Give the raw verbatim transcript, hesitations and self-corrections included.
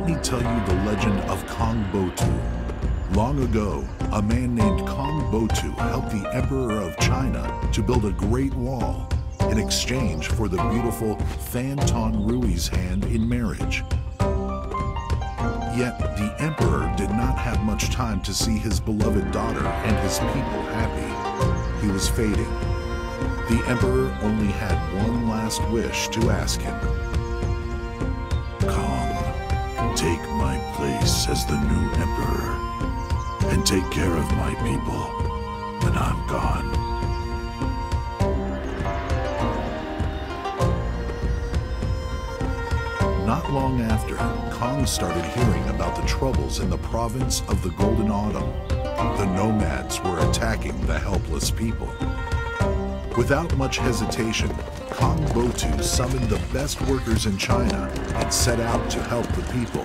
let me tell you the legend of Kong Botu. Long ago, a man named Kong Botu helped the Emperor of China to build a great wall in exchange for the beautiful Fan Ton Rui's hand in marriage. Yet the Emperor did not have much time to see his beloved daughter and his people happy. He was fading. The Emperor only had one last wish to ask him. Kong, take my place as the new Emperor and take care of my people when I'm gone. Not long after, Kong started hearing about the troubles in the province of the Golden Autumn. The nomads were attacking the helpless people. Without much hesitation, Kong Botu summoned the best workers in China and set out to help the people.